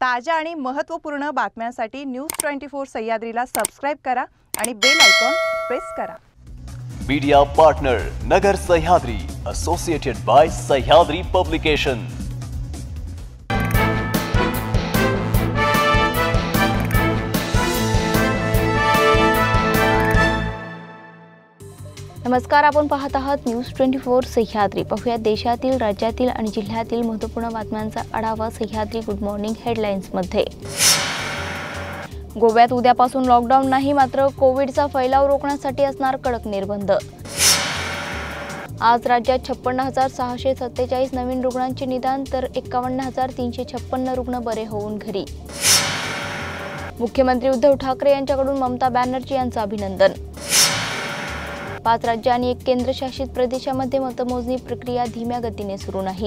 ताज्या आणि महत्त्वपूर्ण बातम्यांसाठी न्यूज 24 सह्याद्रीला सबस्क्राइब करा आणि बेल आयकॉन प्रेस करा। Media partner Nagar Sahyadri, associated by Sahyadri publication. नमस्कार, आपण पाहत आहात न्यूज 24 सह्याद्री। पाहूया देशातील, राज्यातील आणि जिल्ह्यातील महत्त्वपूर्ण बातम्यांचा आढावा सह्याद्री गुड मॉर्निंग हेडलाईन्स मध्ये। गोव्यात उद्यापासून लॉकडाऊन नाही, मात्र कोविडचा फैलाव रोखण्यासाठी असणार कडक निर्बंध। आज राज्यात 56,647 नवीन रुग्णांचे निदान, तर 51,356 रुग्ण बरे होऊन घरी। मुख्यमंत्री उद्धव ठाकरे यांच्याकडून ममता बॅनर्जी यांचं अभिनंदन। 5 राज्य आणि 1 केंद्रशासित प्रदेशामध्ये मतमोजणी प्रक्रिया धीम्या गतीने सुरू नाही।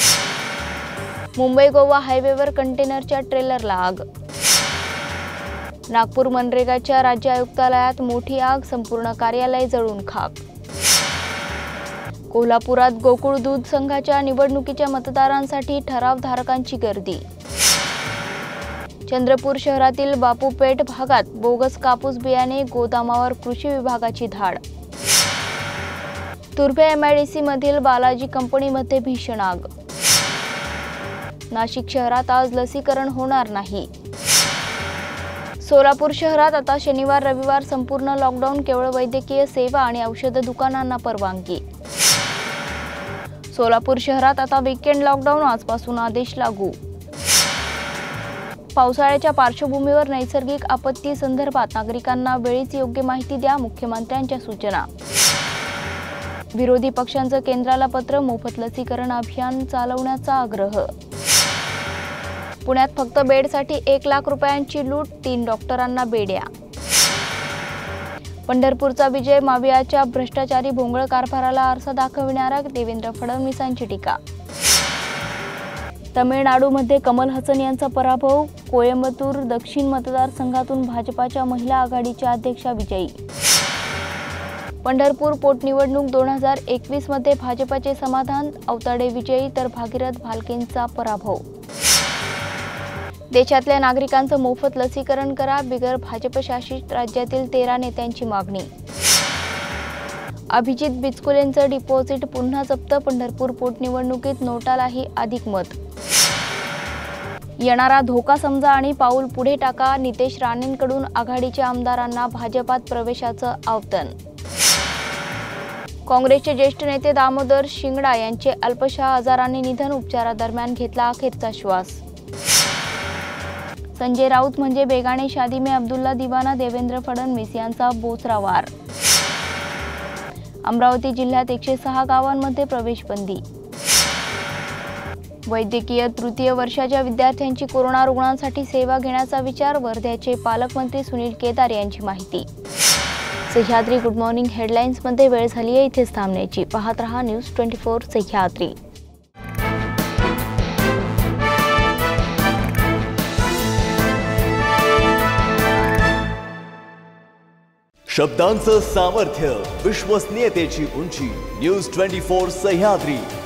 मुंबई गोवा हायवेवर कंटेनरच्या ट्रेलरला आग। नागपूर मनरेगाच्या राज्य आयुक्तालयात मोठी आग, संपूर्ण कार्यालय जळून खाक। कोल्हापुरात गोकुळ दूध संघाच्या निवडणुकीच्या मतदारांसाठी ठरावधारकांची गर्दी। चंद्रपूर शहरातील बापूपेठ भागात बोगस कापूस बियाणे गोदामावर कृषी विभागाची धाड। तुर्भे MIDC मधील बालाजी कंपनीमध्ये भीषण आग। नाशिक शहरात आज लसीकरण होणार नाही। सोलापूर शहरात आता शनिवार रविवार संपूर्ण लॉकडाऊन, केवळ वैद्यकीय सेवा आणि औषध दुकानांना परवानगी। सोलापूर शहरात आता वीकेंड लॉकडाऊन, आजपासून आदेश लागू। पावसाळ्याच्या पार्श्वभूमीवर नैसर्गिक आपत्ती संदर्भात नागरिकांना वेळीच योग्य माहिती द्या, मुख्यमंत्र्यांच्या सूचना। विरोधी पक्षांचं केंद्राला पत्र, मोफत लसीकरण अभियान चालवण्याचा आग्रह। पुण्यात फक्त बेडसाठी 1 लाख रुपयांची लूट, 3 डॉक्टरांना बेड्या। पंढरपूरचा विजय, मावियाच्या भ्रष्टाचारी भोंगळ कारभाराला आरसा दाखविणारा देवेंद्र फडणवीसांची टीका। तमिळनाडूमध्ये कमल हसन यांचा पराभव, कोयंबतूर दक्षिण मतदारसंघातून भाजपाच्या महिला आघाडीच्या अध्यक्षा विजयी। पंढरपूर पोटनिवडणूक 2021 मध्ये भाजपाचे समाधान, अवताडे विजयी तर भागीरथ भालकेंचा पराभव। देशातल्या नागरिकांचं मोफत लसीकरण करा, बिगर भाजपशासित राज्यातील 13 नेत्यांची मागणी। अभिजित बिचकुलेंचं डिपॉझिट पुन्हा जप्त, पंढरपूर पोटनिवडणुकीत नोटालाही अधिक मत। येणारा धोका समजा आणि पाऊल पुढे टाका, नितेश राणेंकडून आघाडीच्या आमदारांना भाजपात प्रवेशाचं आवाहन। काँग्रेसचे ज्येष्ठ नेते दामोदर शिंगडा यांचे अल्पशा आजाराने निधन, उपचारादरम्यान घेतला अखेरचा श्वास। संजय राऊत म्हणजे बेगाने शादी में अब्दुल्ला दिवाना, देवेंद्र फडणवीस यांचा बोचरा वार। अमरावती जिल्ह्यात 106 गावांमध्ये प्रवेशबंदी। वैद्यकीय तृतीय वर्षाच्या विद्यार्थ्यांची कोरोना रुग्णांसाठी सेवा घेण्याचा विचार, वर्ध्याचे पालकमंत्री सुनील केदार यांची माहिती। सह्याद्री गुड मॉर्निंग हेडलाईन्स मध्ये वेळ झाली आहे इथेच थांबण्याची। पाहत रहा न्यूज 24 सह्याद्री। शब्दांचं सामर्थ्य, विश्वसनीयतेची उंची, न्यूज 24 सह्याद्री।